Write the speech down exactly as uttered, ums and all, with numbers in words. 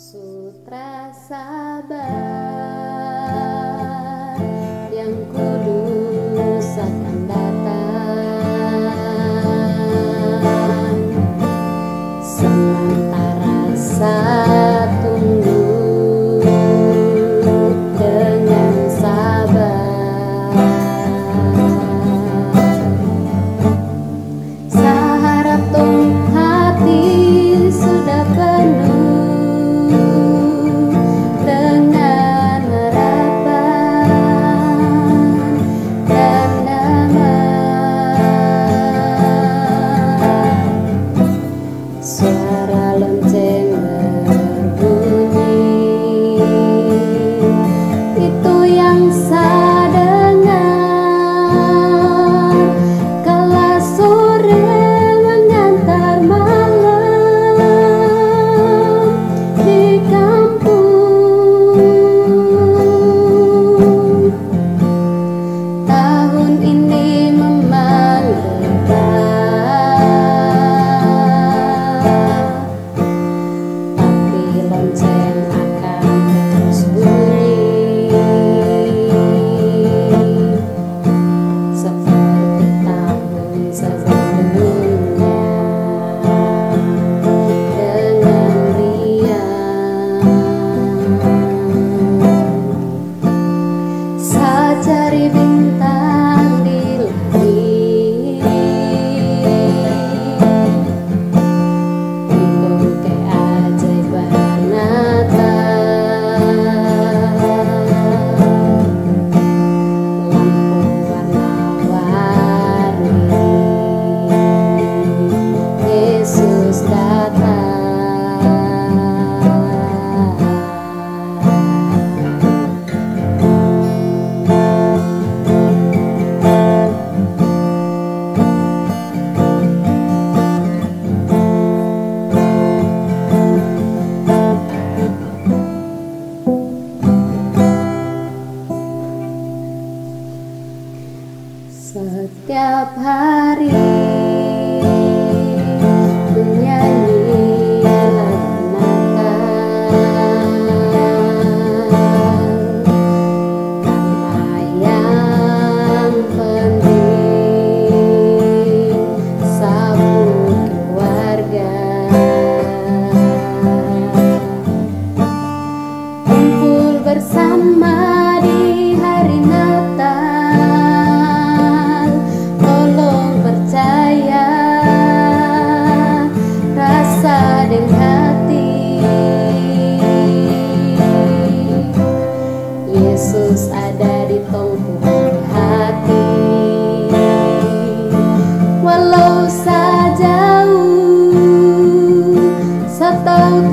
Sutra sabar yang kudus akan datang, sementara saya tunggu dengan sabar. Seharap tung hati sudah penuh dengan harapan dan damai. Suara lonceng berbunyi, itu yang saya dengar kala sore mengantar malam di kampung. Tahun ini memang lebat, tapi lonceng akan terus bunyi seperti tahun sebelumnya, dengan riang. Saya cari bintang di langit untuk keajaiban Natal. Lampu warna-warni, Yesus datang. Setiap hari menyanyi lagu Natal, tanpa yang penting sabuk keluarga, kumpul bersama di hari Natal. Tolong percaya, rasa dengan hati, Yesus ada di tongkol hati. Walau saya jauh, saya tahu